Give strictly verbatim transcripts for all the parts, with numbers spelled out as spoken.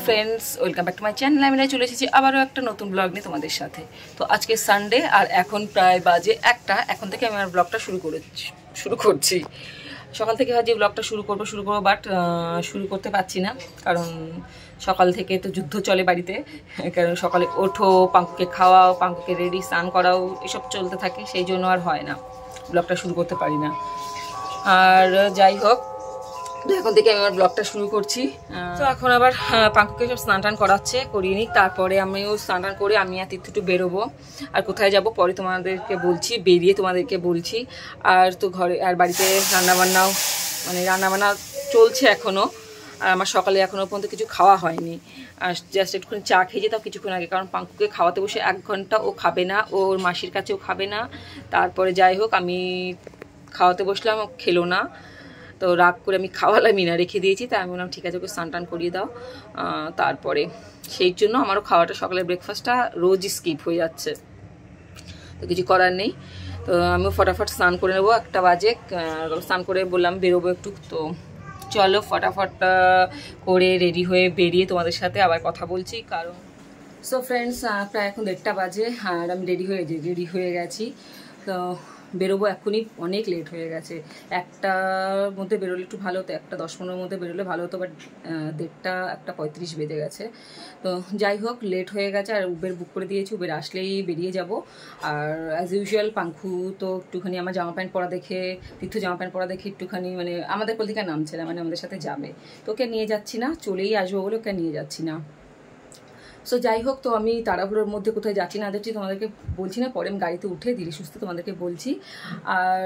Friends, welcome back to my channel. আমি চলে এসেছি আবারও একটা নতুন ব্লগ নিয়ে তোমাদের সাথে। তো আজকে সানডে আর এখন প্রায় বাজে একটা। এখন থেকে আমি আমার ব্লগটা শুরু করেছি শুরু করছি সকাল থেকে ভাবছি ব্লগটা শুরু করবো শুরু করবো বাট শুরু করতে পারছি না, কারণ সকাল থেকে তো যুদ্ধ চলে বাড়িতে। কারণ সকালে ওঠো, পাঙ্কুকে খাওয়াও, পাঙ্কুকে রেডি, স্নান করাও, এসব চলতে থাকে, সেই জন্য আর হয় না, ব্লগটা শুরু করতে পারি না। আর যাই হোক, এখন থেকে আমি আমার ব্লগটা শুরু করছি। তো এখন আবার পাঙ্কুকে সব স্নান টান করাচ্ছে, করিয়ে নিই, তারপরে আমিও স্নান টান করে আমি আর তীর্থ একটু বেরোবো। আর কোথায় যাব পরে তোমাদেরকে বলছি, বেরিয়ে তোমাদেরকে বলছি। আর তো ঘরে আর বাড়িতে রান্নাবান্নাও মানে রান্নাবান্না চলছে এখনও। আর আমার সকালে এখনও পর্যন্ত কিছু খাওয়া হয়নি, আর জাস্ট একটুখানি চা খেয়ে যেতাম কিছুক্ষণ আগে, কারণ পাঙ্কুকে খাওয়াতে বসে এক ঘন্টা ও খাবে না, ওর মাসির কাছেও খাবে না। তারপরে যাই হোক, আমি খাওয়াতে বসলাম, ও খেলো না, তো রাগ করে আমি খাওয়ালাম না, রেখে দিয়েছি। তাই আমি বললাম ঠিক আছে, ওকে স্নান টান করিয়ে দাও। তারপরে সেই জন্য আমারও খাওয়াটা, সকালের ব্রেকফাস্টটা রোজই স্কিপ হয়ে যাচ্ছে, তো কিছু করার নেই। তো আমিও ফটাফট স্নান করে নেবো, একটা বাজে। স্নান করে বললাম বেরোবো একটু, তো চলো ফটাফট করে রেডি হয়ে বেরিয়ে তোমাদের সাথে আবার কথা বলছি। কারণ সো ফ্রেন্ডস, প্রায় এখন দেড়টা বাজে আর আমি রেডি হয়ে রেডি হয়ে গেছি। তো বেরোবো এখনই, অনেক লেট হয়ে গেছে। একটার মধ্যে বেরোলে একটু ভালো হতো, একটা দশ পনেরোর মধ্যে বেরোলে ভালো হতো, বাট দেড়টা একটা পঁয়ত্রিশ বেজে গেছে। তো যাই হোক, লেট হয়ে গেছে। আর উবের বুক করে দিয়েছি, উবের আসলেই বেরিয়ে যাব। আর অ্যাজ ইউজুয়াল পাঙ্কু তো একটুখানি আমার জামা প্যান্ট পরা দেখে, তীর্থ জামা প্যান্ট পরা দেখে একটুখানি মানে আমাদের কোল থেকে নামছে না, মানে আমাদের সাথে যাবে। তো ওকে নিয়ে যাচ্ছি না, চলেই আসবো বলে ওকে নিয়ে যাচ্ছি না। সো যাই হোক, তো আমি তাড়াহুড়োর মধ্যে কোথায় যাচ্ছি না যাচ্ছি তোমাদেরকে বলছি না, পরে আমি গাড়িতে উঠে ধীরে সুস্থে তোমাদেরকে বলছি। আর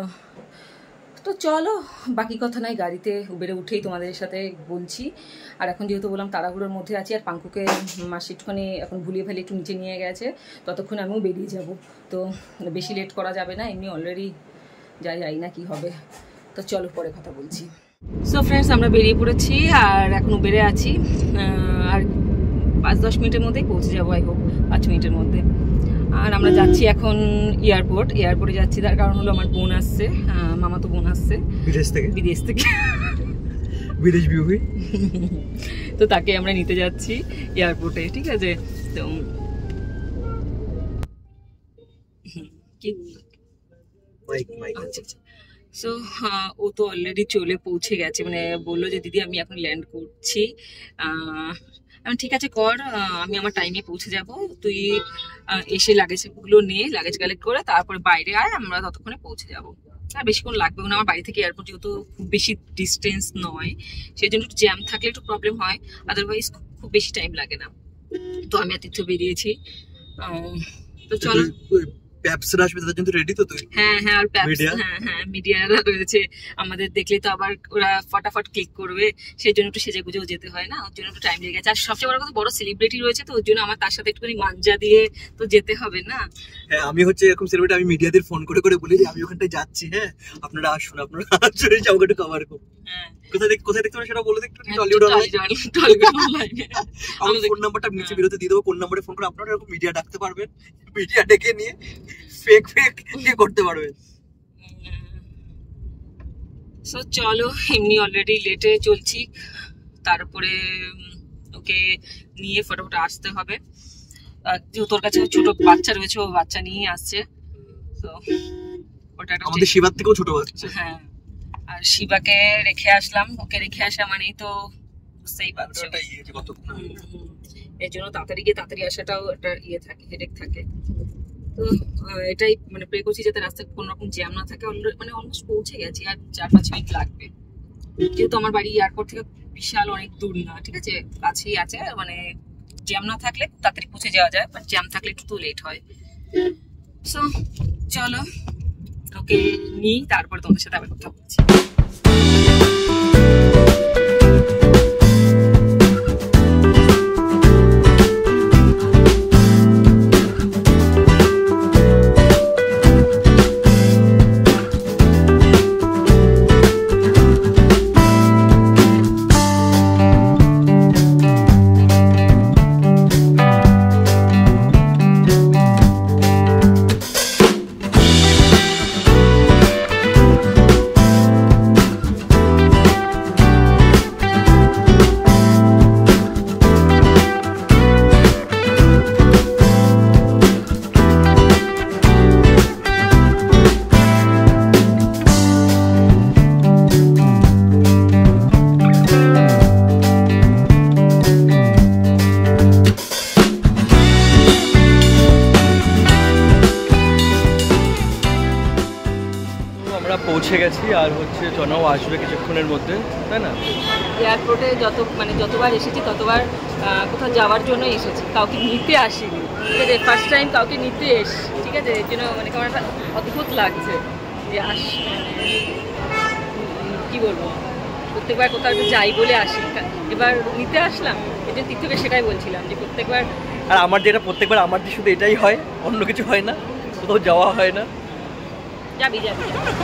তো চলো, বাকি কথা নয়, গাড়িতে উবেরে উঠেই তোমাদের সাথে বলছি। আর এখন যেহেতু বললাম তাড়াহুড়োর মধ্যে আছি, আর পাঙ্কুকে মাসি একটুখানি এখন ভুলিয়ে ফেলে একটু নিচে নিয়ে গেছে, ততক্ষণ আমিও বেরিয়ে যাব। তো বেশি লেট করা যাবে না, এমনি অলরেডি যাই যাই না কি হবে। তো চলো, পরে কথা বলছি। সো ফ্রেন্ডস, আমরা বেরিয়ে পড়েছি আর এখন উবেরে আছি। আর পাঁচ দশ মিনিটের মধ্যেই পৌঁছে যাবো, আই হোপ পাঁচ মিনিটের মধ্যে। আর আমরা যাচ্ছি এখন এয়ারপোর্ট। এয়ারপোর্টে যাচ্ছি তার কারণ হলো আমার বোন আসছে, মামা তো বোন আসছে বিদেশ থেকে বিদেশ থেকে বিদেশ বিউহি, তো তাকে আমরা নিতে যাচ্ছি এয়ারপোর্টে, ঠিক আছে। তো আচ্ছা আচ্ছা, সো হ্যাঁ, ও তো অলরেডি চলে পৌঁছে গেছে, মানে বললো যে দিদি আমি এখন ল্যান্ড করছি। আমি ঠিক আছে কর, আমি আমার টাইমে পৌঁছে যাব, তুই এসে লাগেজগুলো নিয়ে লাগেজ কালেক্ট করে তারপরে বাইরে আয়, আমরা ততক্ষণে পৌঁছে যাব। আর বেশিক্ষণ লাগবে না, আমার বাড়ি থেকে এয়ারপোর্ট যেহেতু খুব বেশি ডিস্টেন্স নয়, সেই জন্য একটু জ্যাম থাকলে একটু প্রবলেম হয়, আদারওয়াইজ খুব বেশি টাইম লাগে না। তো আমি এত বেরিয়েছি, তো চলো। হ্যাঁ হ্যাঁ, আর হ্যাঁ হ্যাঁ মিডিয়ারা রয়েছে আমাদের, দেখলে তো আবার ওরা ফটাফট ক্লিক করবে, সেই জন্য একটু সেজে গুজেও যেতে হয় না, ওর জন্য একটু টাইম লেগে গেছে। আর সবচেয়ে বড় কথা, বড় সেলিব্রিটি রয়েছে, তো ওর জন্য আমার তার সাথে একটুখানি মাঞ্জা দিয়ে তো যেতে হবে না। হ্যাঁ, আমি হচ্ছে এরকম সেলিব্রিটি, আমি মিডিয়াদের ফোন করে করে বলি যে আমি ওখানটায় যাচ্ছি, হ্যাঁ আপনারা আসুন, আপনারা আসুন, আমাকে একটু কভার করুন। হ্যাঁ, কোথায় দেখ কোথায় দেখতে পারেন সেটা বলে দেখতে, টলিউড অনলাইনে আমার ফোন নাম্বারটা নিচে বিরতি দিয়ে দেবো, কোন নম্বরে ফোন করে আপনারা এরকম মিডিয়া ডাকতে পারবেন, মিডিয়া ডেকে নিয়ে ফেক ফেক কি করতে পারবেন। সো চলো, এমনি অলরেডি লেটে চলছি, তারপরে ওকে নিয়ে ফটাফট আসতে হবে। যেহেতু তোর কাছে ছোট বাচ্চা রয়েছে, ও বাচ্চা নিয়ে আসছে, তো ওটা আমাদের শিবার থেকেও ছোট বাচ্চা। হ্যাঁ, আর শিবাকে রেখে আসলাম, ওকে রেখে আসা মানেই তো বুঝতেই পারছো, এর জন্য তাড়াতাড়ি গিয়ে তাড়াতাড়ি আসাটাও একটা ইয়ে থাকে, হেডেক থাকে। তো এটাই মানে প্রে করছি যাতে রাস্তায় কোনো রকম জ্যাম না থাকে। মানে অলমোস্ট পৌঁছে গেছি, আর চার পাঁচ মিনিট লাগবে, যেহেতু আমার বাড়ি এয়ারপোর্ট থেকে বিশাল অনেক দূর না, ঠিক আছে, কাছেই আছে। মানে জ্যাম না থাকলে তাড়াতাড়ি পৌঁছে যাওয়া যায়, বাট জ্যাম থাকলে একটু তো লেট হয়। সো চলো, ওকে নিই, তারপর তোমাদের সাথে আবার কথা বলছি। আমরা পৌঁছে গেছি আর হচ্ছে জনাও আসবে কিছুক্ষণের মধ্যে, তাই না? এয়ারপোর্টে যত মানে যতবার এসেছি ততবার কোথাও যাওয়ার জন্য এসেছি, কাউকে নিতে আসিনি, ঠিক আছে? ফার্স্ট টাইম কাউকে নিতে এসছি, ঠিক আছে? এর জন্য মানে কেমন একটা অদ্ভুত লাগছে যে আস কী বলবো, প্রত্যেকবার কোথাও একটু যাই বলে আসি, এবার নিতে আসলাম। এই জন্য তীর্থকে সেটাই বলছিলাম যে প্রত্যেকবার, আর আমার যেটা প্রত্যেকবার আমার যে শুধু এটাই হয়, অন্য কিছু হয় না, কোথাও যাওয়া হয় না। যাবি যাবি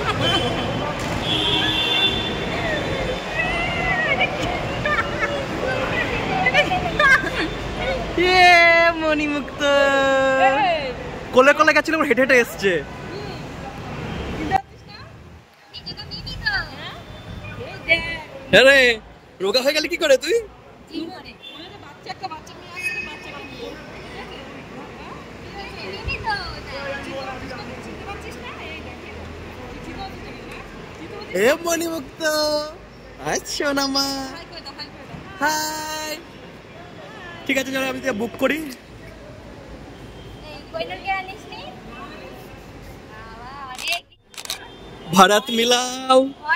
মণিমুক্ত কোলে কোলে গেছিল, হেঁটে হেঁটে এসছে। হ্যাঁ রে, রোগা হয়ে গেলে কি করে তুই? এ মণিমুক্ত, আচ্ছা না মা, হাই। ঠিক আছে, চলো আমি বুক করি। ভারত মিলাও।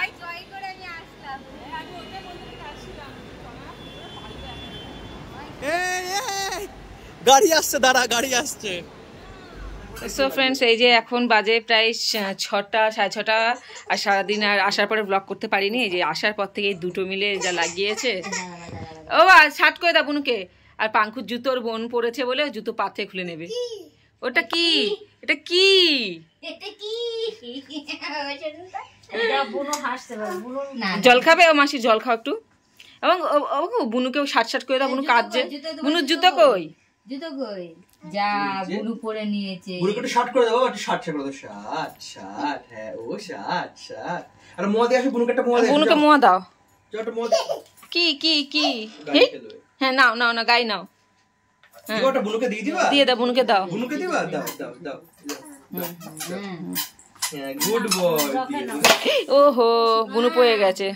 গাড়ি আসছে, দাঁড়া, গাড়ি আসছে। সো ফ্রেন্ডস, এই যে এখন বাজে প্রায় ছটা সাড়ে ছটা, আর সারাদিন আর আসার পরে ব্লগ করতে পারিনি। এই যে আসার পর থেকে এই দুটো মিলে যা লাগিয়েছে। ও শার্ট করে দাও বুনুকে। আর পাঙ্কুর জুতোর বোন পড়েছে বলে জুতো পাথে খুলে নেবে। ওটা কি? এটা কি? জল খাবে? ও মাসি জল খাও একটু। এবং বুনুকেও শার্ট শার্ট করে দাও, বুনু কাঁদছে। বুনুর জুতো কই? জুতো কই? যা বুনু পরে নিয়েছে। বুনুকে একটু শার্ট করে দাও, একটু শার্ট করে দাও। শার্ট শার্ট, হ্যাঁ ও শার্ট শার্ট। আর মোয়া দিয়ে আসো, বুনুকে একটা মোয়া দাও। বুনুকে মোয়া দাও। চল একটা মোয়া দাও। কি কি কি? হ্যাঁ নাও নাও না, গাই নাও। হ্যাঁ ওটা বুনুকে দিয়ে দিবা। দিয়ে দাও, বুনুকে দাও। বুনুকে দিবা, দাও দাও দাও। হ্যাঁ গুড বয়। ওহো, বুনু পড়ে গেছে।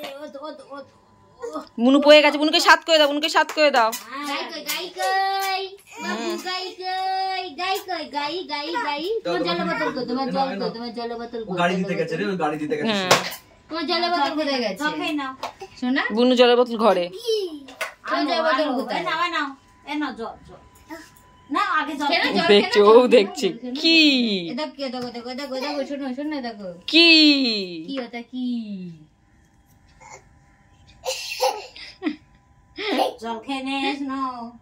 বুনু পড়ে গেছে, বুনুকে সাত করে দাও, বুনুকে সাত করে দাও। গাই কই গাই কই বাবু, গাই কই গাই কই গাই গাই গাই। তোমার জল বোতল কই? তোমার জল কই? তোমার জল বোতল কই? গাড়ি দিতে গেছে রে, গাড়ি দিতে গেছে। তোমার জল বোতল কোথায় গেছে? ওকে নাও সোনা। বুনু জলের বোতল ঘরে। তোমার জল বোতল কোথায়? নাও নাও, এ নাও জল জল। না আগে জল দেখছো, ও দেখছে কি? এটা কি? দেখো দেখো দেখো দেখো, শোনো শোনো, দেখো কি কি ওটা কি? জল খেয়ে নেস না।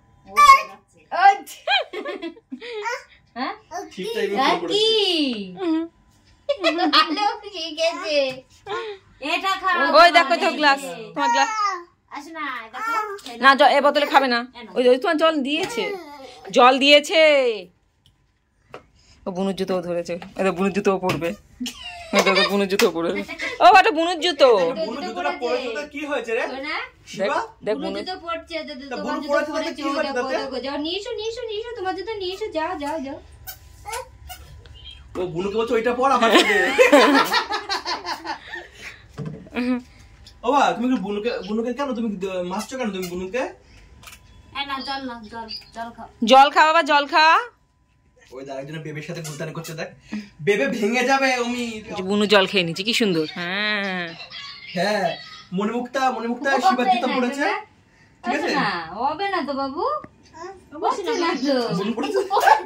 ঠিক টাইমে ফোন কি? করেছে। ভালো কি গেছে? এটা খাও। ওই দেখো তো গ্লাস, তোমার গ্লাস। আসো না, দেখো না, এই বোতলে খাবে না। ওই ওই তোমার জল দিয়েছে, জল দিয়েছে। ও বুনুর জুতো ধরেছে, এটা বুনুর জুতো পড়বে। এটা তো বুনুর জুতো পড়বে। ও এটা বুনুর জুতো। বুনুর জুতোটা পরেছে তো কি হয়েছে রে? সোনা শিবা দেখ বুনু বুনু জুতো পড়ছে, তা তোমার বুনু জুতো পরেছে তো পড়েছে। কি হয়েছে তাতে? দেখো যাও, নিয়ে এসো নিয়ে এসো নিয়ে এসো, তোমার জুতো নিয়ে এসো, যাও যাও যাও। ও বুনুকে বলছে ওইটা পর আমার সাথে। ও বাবা, তুমি কি বুনুকে বুনুকে কেন তুমি মারছো কেন তুমি বুনুকে? এই না জল না, জল জল খাও। জল খা বাবা, জল খা। ওই দাঁড়া, একজন বেবের সাথে গুলতানি করছে, দেখ বেবে ভেঙে যাবে। অমি বুনু জল খেয়ে নিচ্ছে, কি সুন্দর। হ্যাঁ হ্যাঁ, মণিমুক্তা মণিমুক্তা শিবার জুতো পড়েছে। ঠিক আছে না, হবে না তো বাবু। বসে না তো। বুনু পড়েছে।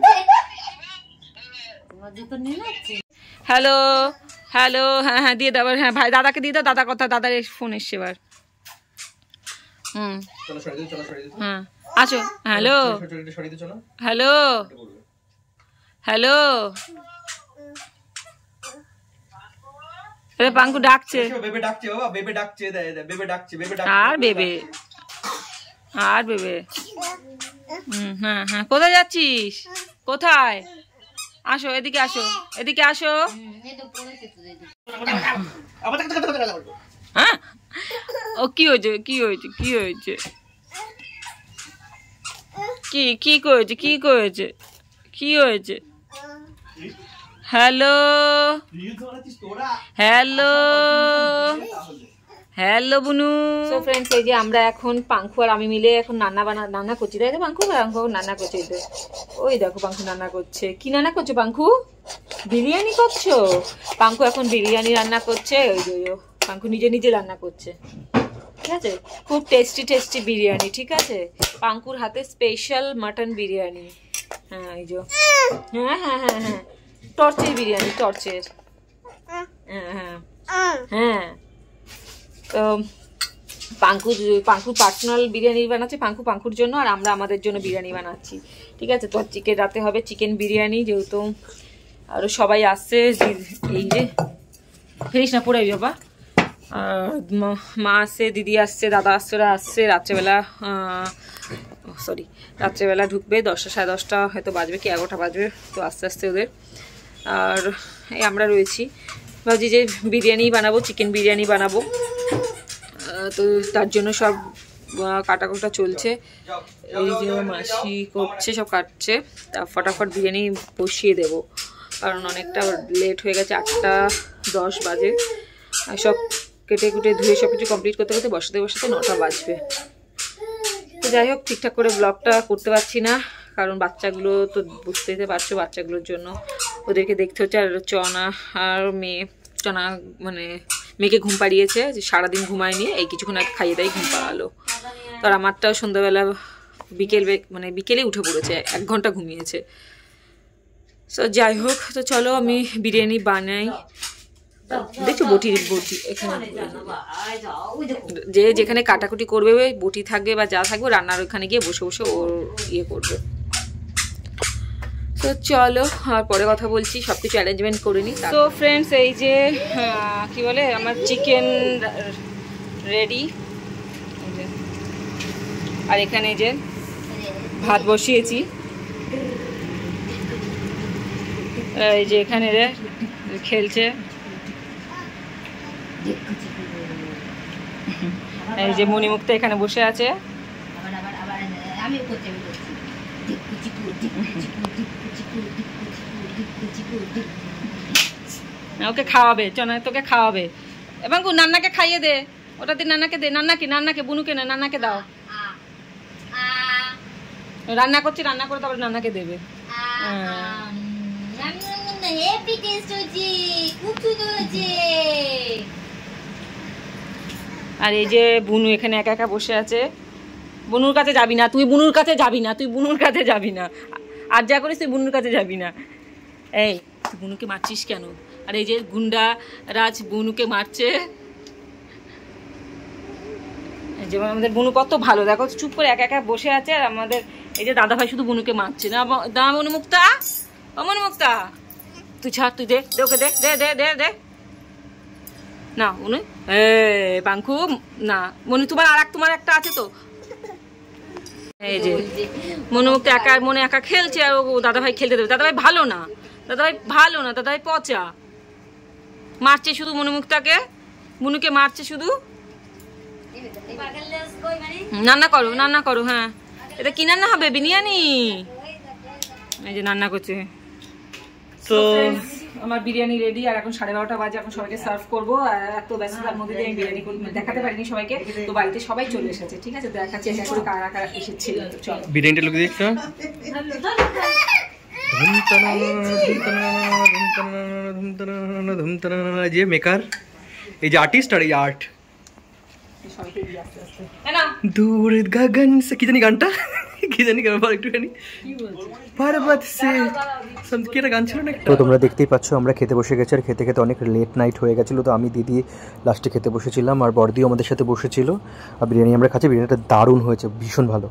তোমার জুতো নিয়ে নাচ্ছি। হ্যালো হ্যালো, হ্যাঁ হ্যাঁ দিয়ে দাও। হ্যাঁ ভাই, দাদাকে দিয়ে দাও। দাদা কথা, দাদার ফোন এসছে এবার। হুম চলো সরিয়ে দিও, চলো সরিয়ে দিও। হ্যাঁ আসো। হ্যালো সরিয়ে দিও, চলো। হ্যালো হ্যালো, এ পাঙ্কু ডাকছে। বেবে ডাকছে বাবা, বেবে ডাকছে, বেবে ডাকছে, বেবে ডাকছে। আর বেবে, আর বেবে। হুম হ্যাঁ হ্যাঁ, কোথায় যাচ্ছিস? কোথায়? আসো এদিকে, আসো এদিকে, আসো। হ্যাঁ ও কি হয়েছে? কি হয়েছে? কি হয়েছে? কি কি করেছে? কি করেছে? কি হয়েছে? Hello hello hello Bunu. So friends, এই যে আমরা এখন পাঙ্কু আর আমি মিলে এখন রান্না বানা রান্না করছি, তাই তো পাঙ্কু? পাঙ্কু রান্না করছে, ওই দেখো পাঙ্কু রান্না করছে। কি রান্না করছো পাঙ্কু? বিরিয়ানি করছো? পাঙ্কু এখন বিরিয়ানি রান্না করছে। ওই যে পাঙ্কু নিজে নিজে রান্না করছে, ঠিক আছে? খুব টেস্টি টেস্টি বিরিয়ানি, ঠিক আছে? পাঙ্কুর হাতে স্পেশাল মাটন বিরিয়ানি। হ্যাঁ এই যে, হ্যাঁ হ্যাঁ হ্যাঁ হ্যাঁ টর্চের বিরিয়ানি, টর্চের। হ্যাঁ হ্যাঁ হ্যাঁ তো পাঙ্কু পাঙ্কু পার্সোনাল বিরিয়ানি বানাচ্ছে পাঙ্কু পাঙ্কুর জন্য, আর আমরা আমাদের জন্য বিরিয়ানি বানাচ্ছি, ঠিক আছে? তো চিকেন রাতে হবে চিকেন বিরিয়ানি, যেহেতু আরও সবাই আসছে। এই যে ফেরিস না পড়ে বাবা, আর মা আসছে, দিদি আসছে, দাদা আসছেরা আসছে। রাত্রেবেলা সরি রাত্রেবেলা ঢুকবে, দশটা সাড়ে দশটা হয়তো বাজবে, কি এগারোটা বাজবে, তো আস্তে আস্তে ওদের। আর এই আমরা রয়েছি, ভাবছি যে বিরিয়ানি বানাবো, চিকেন বিরিয়ানি বানাবো, তো তার জন্য সব কাটাকুটা চলছে। এই যে মাসি করছে, সব কাটছে, তা ফটাফট বিরিয়ানি বসিয়ে দেব, কারণ অনেকটা লেট হয়ে গেছে, আটটা দশ বাজে। আর সব কেটে কুটে ধুয়ে সব কিছু কমপ্লিট করতে করতে বসাতে বসাতে নটা বাজবে। তো যাই হোক, ঠিকঠাক করে ব্লগটা করতে পারছি না, কারণ বাচ্চাগুলো তো বুঝতেই পারছো, বাচ্চাগুলোর জন্য ওদেরকে দেখতে হচ্ছে। আর চনা আর মেয়ে, চনা মানে মেয়েকে ঘুম পাড়িয়েছে, যে সারাদিন ঘুমায়নি, এই কিছুক্ষণ আগে খাইয়ে দেয় ঘুম পাড়ালো। তো আর আমারটাও সন্ধ্যাবেলা বিকেল মানে বিকেলে উঠে পড়েছে, এক ঘন্টা ঘুমিয়েছে। তো যাই হোক, তো চলো আমি বিরিয়ানি বানাই। দেখছো বটি বটি এখানে, যে যেখানে কাটাকুটি করবে বটি থাকবে বা যা থাকবে, রান্নার ওখানে গিয়ে বসে বসে ওর ইয়ে করবে। তো চলো, আর পরে কথা বলছি, সব কিছু অ্যারেঞ্জমেন্ট করে নিই। তো ফ্রেন্ডস, এই যে কি বলে, আমার চিকেন রেডি, আর এখানে যে ভাত বসিয়েছি, এই যে এখানে রে খেলছে, এই যে মণিমুক্তা এখানে বসে আছে। ওকে খাওয়াবে, চনা তোকে খাওয়াবে, এবং নান্নাকে খাইয়ে দে, ওটা দিয়ে নান্নাকে দে, নান্নাকে নান্নাকে বুনুকে না, নান্নাকে দাও। রান্না করছি, রান্না করে তারপরে নান্নাকে দেবে। আর এই যে বুনু এখানে একা একা বসে আছে। বুনুর কাছে যাবি না তুই, বুনুর কাছে যাবি না তুই, বুনুর কাছে যাবি না, আর যা করিস তুই বুনুর কাছে যাবি না। এই তুই বুনুকে মারছিস কেন? আর এই যে গুন্ডা রাজ বুনুকে মারছে। যেমন আমাদের বুনু কত ভালো, দেখো চুপ করে একা একা বসে আছে, আর আমাদের এই যে দাদা ভাই শুধু বুনুকে মারছে না। দা মনুমুক্তা, ও মনুমুক্তা তুই ছাড়, তুই দে দে ওকে, দে দে দে দে দে না মনু। এ পাঙ্কু না মনু, তোমার আর এক তোমার একটা আছে তো। এই যে মনুমুক্তা একা মনে একা খেলছে, আর ও দাদা ভাই খেলতে দেবে। দাদা ভাই ভালো না, দাদা ভাই ভালো না, দাদা ভাই পচা, মারছে শুধু মনুমুক্তাকে, বুনুকে মারছে শুধু। রান্না করো, রান্না করো। হ্যাঁ, এটা কি রান্না হবে? বিরিয়ানি। এই যে রান্না করছে। তো আমার বিরিয়ানি রেডি, আর এখন সাড়ে বারোটা বাজে, এখন সবাইকে সার্ভ করবো। আর এত ব্যস্ততার মধ্যে দিয়ে আমি বিরিয়ানি দেখাতে পারিনি সবাইকে, তো বাড়িতে সবাই চলে এসেছে, ঠিক আছে? দেখাচ্ছি এক করে কারা কারা এসেছে। চল বিরিয়ানিটা লোক দেখছো, যে মেকার, এই যে আর্টিস্ট, আর এই আর্ট दूर गगन से কি জানি গানটা, কি জানি কেন একটুখানি পর্বত সে কি একটা গান ছিল না। তো তোমরা দেখতেই পাচ্ছ আমরা খেতে বসে গেছি, আর খেতে খেতে অনেক লেট নাইট হয়ে গেছিলো। তো আমি দিদি লাস্টে খেতে বসেছিলাম, আর বড়দিও আমাদের সাথে বসেছিল, আর বিরিয়ানি আমরা খাচ্ছি। বিরিয়ানিটা দারুণ হয়েছে, ভীষণ ভালো।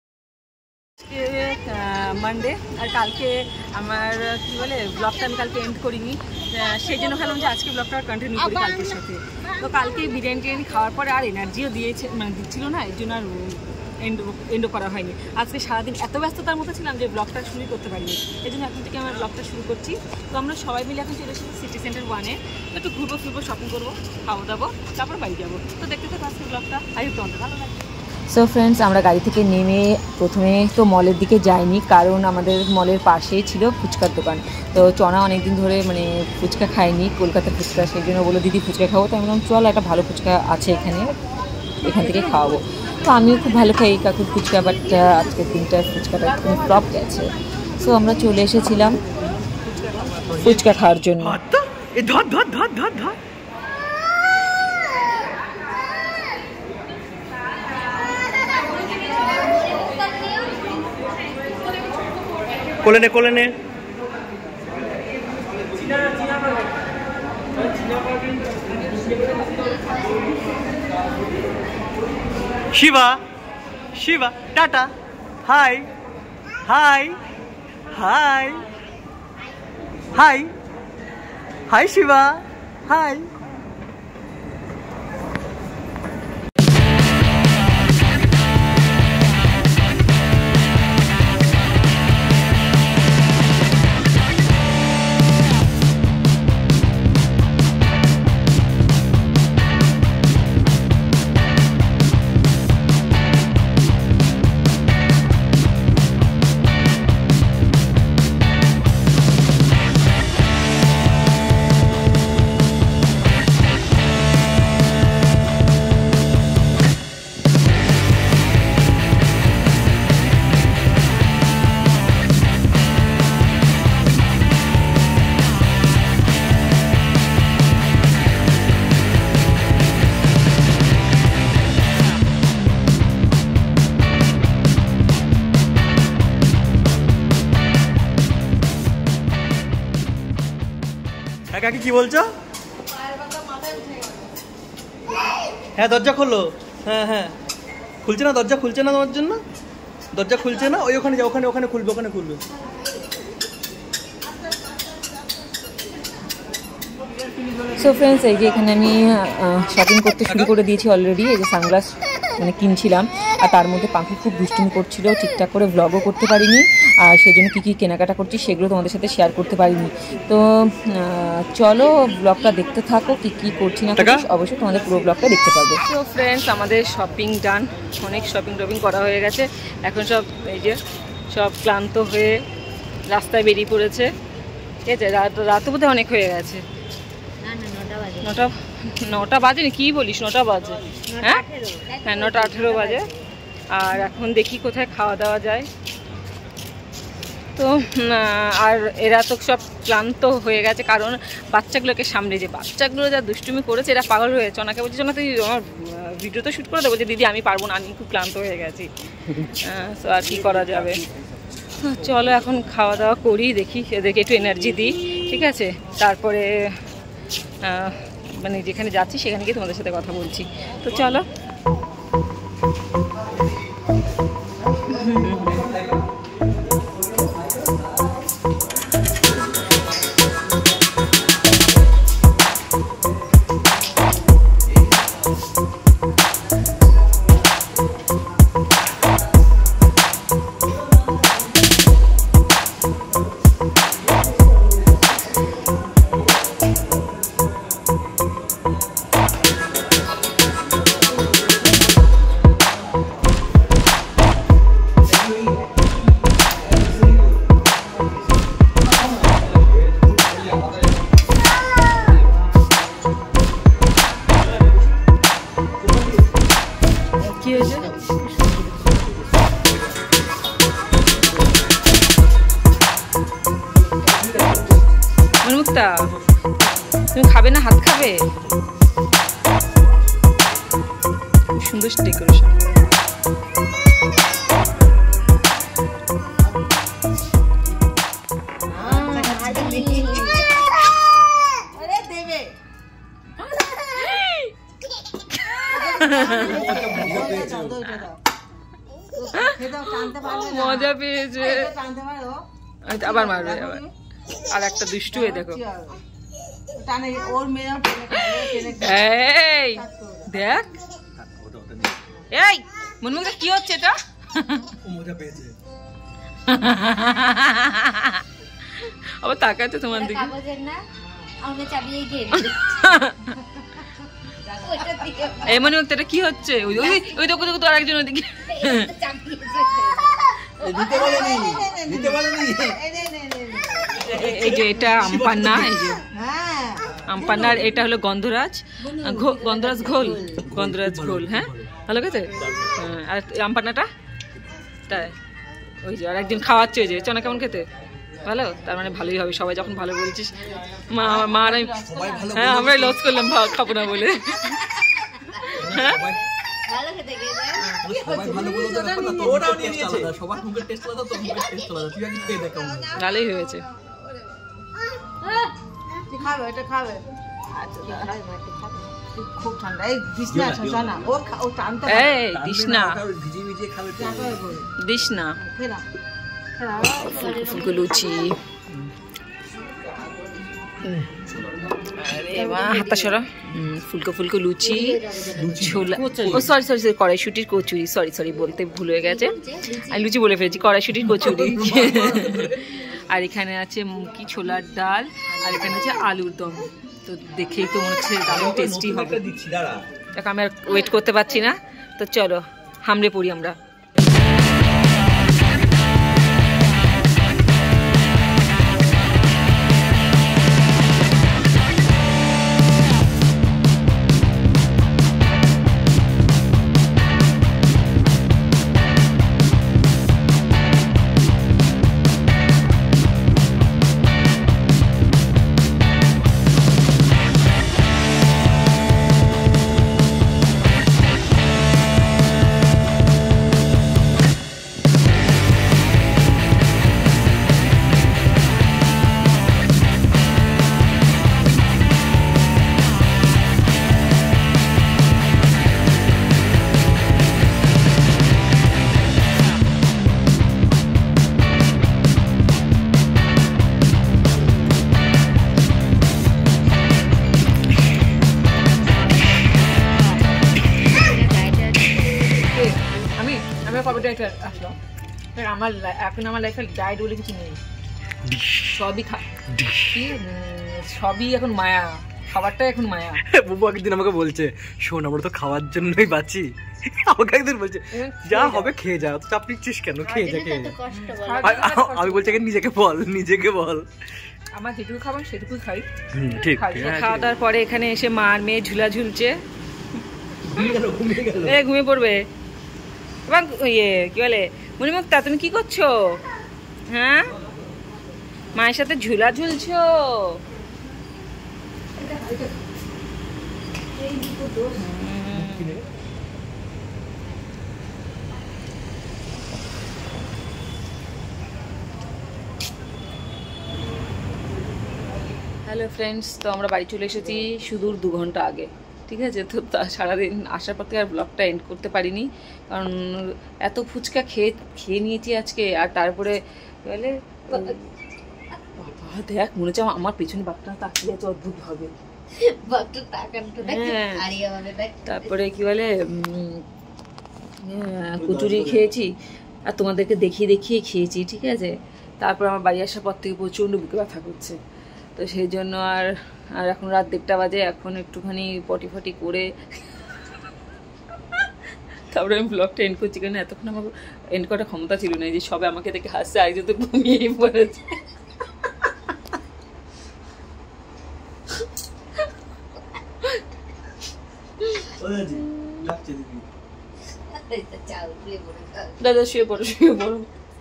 মানডে, আর কালকে আমার কি বলে ব্লগটা আমি কালকে এন্ড করিনি, সেই জন্য ভাবলাম যে আজকে ব্লগটা কন্টিনিউ করি কালকের সাথে। তো কালকে বিরিয়ানি টিরিয়ানি খাওয়ার পরে আর এনার্জিও দিয়েছে, মানে দিচ্ছিল না, এর জন্য আর এন্ড এন্ডও করা হয়নি। আজকে সারাদিন এত ব্যস্ততার মধ্যে ছিলাম যে ব্লগটা শুরু করতে পারিনি, এই জন্য এখন থেকে আমরা ব্লগটা শুরু করছি। তো আমরা সবাই মিলে এখন চলে এসেছি সিটি সেন্টার ওয়ানে, একটু ঘুরবো ফিরবো, শপিং করবো, খাওয়া দাবো, তারপর বাড়ি যাবো। তো দেখতে থাকো আজকে ব্লগটা, আই হোপ তোমাদের ভালো লাগবে। সো ফ্রেন্ডস, আমরা গাড়ি থেকে নেমে প্রথমে তো মলের দিকে যাইনি, কারণ আমাদের মলের পাশেই ছিল ফুচকার দোকান। তো চনা অনেকদিন ধরে মানে ফুচকা খাইনি, কলকাতার ফুচকা, সেই জন্য বললো দিদি ফুচকা খাবো। তো আমি বললাম চল, একটা ভালো ফুচকা আছে এখানে, এখান থেকে খাওয়াবো। তো আমিও খুব ভালো খাই কাকুর ফুচকা, বাট আজকের দিনটা ফুচকাটা একদম ফ্লপ গেছে। সো আমরা চলে এসেছিলাম ফুচকা খাওয়ার জন্য। কোলে নে কোলে নে Shiba Shiba tata hi hi hi hi hi Shiba hi. কাকি কি বলছো? হ্যাঁ দরজা খোলো। হ্যাঁ হ্যাঁ খুলছে না, দরজা খুলছে না তোমার জন্য, দরজা খুলছে না। ওই ওখানে যাও, ওখানে ওখানে খুলবে, ওখানে খুলবে। সো ফ্রেন্ডস, এই যে এখানে আমি শপিং করতে শুরু করে দিয়েছি অলরেডি। এই যে সানগ্লাস মানে কিনছিলাম, আর তার মধ্যে পাখি খুব দুষ্টুমি করছিল, ঠিকঠাক করে ব্লগও করতে পারিনি, আর সেই জন্য কী কী কেনাকাটা করছি সেগুলো তোমাদের সাথে শেয়ার করতে পারিনি। তো চলো ব্লগটা দেখতে থাকো, কী কী করছি না অবশ্যই তোমাদের পুরো ব্লগটা দেখতে পাবে। তো ফ্রেন্ডস, আমাদের শপিং ডান, অনেক শপিং টপিং করা হয়ে গেছে। এখন সব এই যে সব ক্লান্ত হয়ে রাস্তায় বেরিয়ে পড়েছে। ঠিক আছে, রাত রাতও বোধহয় অনেক হয়ে গেছে। নটা নটা বাজে, কি বলিস, নটা বাজে? হ্যাঁ হ্যাঁ নটা আঠেরো বাজে। আর এখন দেখি কোথায় খাওয়া দাওয়া যায়। তো আর এরা তো সব ক্লান্ত হয়ে গেছে, কারণ বাচ্চাগুলোকে সামনে যে বাচ্চাগুলো যা দুষ্টুমি করেছে, এরা পাগল হয়েছে। ওনাকে বলছি না তুই আমার ভিডিও তো শ্যুট করে দেবো, যে দিদি আমি পারবো না, আমি খুব ক্লান্ত হয়ে গেছি। তো আর কি করা যাবে, চলো এখন খাওয়া দাওয়া করি, দেখি এদেরকে একটু এনার্জি দিই। ঠিক আছে, তারপরে মানে যেখানে যাচ্ছি সেখানে গিয়ে তোমাদের সাথে কথা বলছি। তো চলো। তুমি খাবে না, হাত খাবে? সুন্দর ডেকোরেশন। মজা পেয়েছে, আবার মারবে, আবার আর একটা দুষ্টু। এই দেখো, এই দেখ, এই মুনমুনটা কি হচ্ছে এটা? মজা পেয়েছে, আবার তাকাচ্ছে তোমার দিকে। আমাকে চাবিয়ে গিয়ে ওইটা দিকে এই মনে হচ্ছে এটা কি হচ্ছে? ওই ওই ওই দেখো দেখো তো আরেকজন ওইদিকে। দিতে বলেনি, দিতে বলেনি। এই যে এটা আমপান্না, এই যে আমপান্নার এটা হলো গন্ধরাজ, গন্ধরাজ ঘোল, গন্ধরাজ ঘোল। হ্যাঁ ভালো খেতে। আর আমপান্নাটা তাই ওই যে আর একদিন খাওয়াচ্ছে, ওই যে চনা কেমন খেতে ভালো, তার মানে ভালোই হবে। সবাই যখন ভালো বলছিস, মা মা আর আমি, হ্যাঁ আমরাই লস করলাম খাবো না বলে। হ্যাঁ ভালোই হয়েছে। খুব ঠান্ডা, এই দিস না শোনা, ও ও টানতে, এই দিস না, দিস না। ফুলকো ফুলকো লুচি, আরে মা হাতা সরা, ফুলকো ফুলকো লুচি, ছোলা, ও সরি সরি সরি কড়াইশুটির কচুরি, সরি সরি বলতে ভুল হয়ে গেছে, আমি লুচি বলে ফেলেছি, কড়াইশুটির কচুরি। আর এখানে আছে কি ছোলার ডাল, আর এখানে আছে আলুর দম। তো দেখেই তো মনে হচ্ছে দারুণ টেস্টি হবে। দেখো আমি আর ওয়েট করতে পারছি না, তো চলো হামলে পড়ি আমরা। আমার এখন আমার লাইফে ডায়েট বলে কিছু নেই, সবই সবই এখন মায়া, খাবারটা এখন মায়া। বুবু একদিন আমাকে বলছে, শোন আমরা তো খাওয়ার জন্যই বাঁচি, আমাকে একদিন বলছে যা হবে খেয়ে যা, তো চাপ নিচ্ছিস কেন, খেয়ে যা খেয়ে যা। আমি বলছি নিজেকে বল, নিজেকে বল, আমার যেটুকু খাবার সেটুকু খাই। ঠিক, খাওয়া দাওয়ার পরে এখানে এসে মার মেয়ে ঝুলা ঝুলছে, ঘুমিয়ে পড়বে। এবং ইয়ে কি বলে মণিমুক্তা, তুমি কি করছো? হ্যাঁ মায়ের সাথে ঝুলা ঝুলছো? হ্যালো ফ্রেন্ডস, তো আমরা বাড়ি চলে এসেছি সুদূর দু ঘন্টা আগে, ঠিক আছে। তো সারাদিন আসার পর থেকে আর ব্লগটা এন্ড করতে পারিনি, কারণ এত ফুচকা খেয়ে খেয়ে নিয়েছি আজকে। আর তারপরে বলে বাবা দেখ মনে হচ্ছে আমার পেছনে বাপটা তাকিয়ে আছে অদ্ভুত ভাবে, তারপরে কি বলে কচুরি খেয়েছি আর তোমাদেরকে দেখিয়ে দেখিয়ে খেয়েছি, ঠিক আছে। তারপর আমার বাড়ি আসার পর থেকে প্রচণ্ড বুকে ব্যথা করছে, তো সেই জন্য আর আর এখন রাত দেড়টা বাজে, এখন একটুখানি পটি ফটি করে তারপরে আমি ব্লগটা এন্ড করছি, কারণ এতক্ষণ আমার এন্ড করার ক্ষমতা ছিল না, যে সবে আমাকে দেখে হাসছে, আরেকজন তো ঘুমিয়েই পড়েছে। দাদা শুয়ে পড়ো, শুয়ে পড়ো।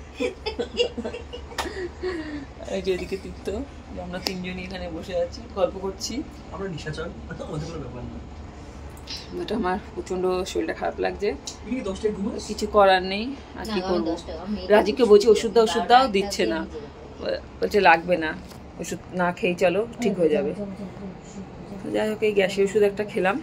এই যে এদিকে তীর্থ, আমরা তিনজনই এখানে বসে আছি, গল্প করছি। আমরা নিশাচর, ওদের কোনো ব্যাপার না। বাট আমার প্রচন্ড শরীরটা খারাপ লাগছে, কিছু করার নেই। আর কি করবো, রাজিকে বলছি ওষুধ দাও, ওষুধ দাও, দিচ্ছে না, বলছে লাগবে না, ওষুধ না খেয়ে চলো ঠিক হয়ে যাবে। যাই হোক এই গ্যাসের ওষুধ একটা খেলাম।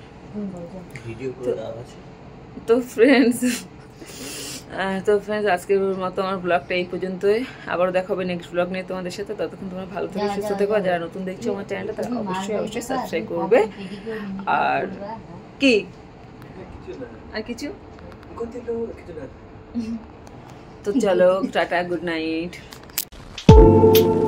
তো ফ্রেন্ডস তো ফ্রেন্ডস আজকের মতো আমার ব্লগটা এই পর্যন্তই, আবারও দেখা হবে নেক্সট ব্লগ নিয়ে তোমাদের সাথে। ততক্ষণ তোমরা ভালো থেকে সুস্থ থেকো, যারা নতুন দেখছো আমার চ্যানেলটা তারা অবশ্যই অবশ্যই সাবস্ক্রাইব করবে। আর কি আর কিছু তো চলো টাটা, গুড নাইট।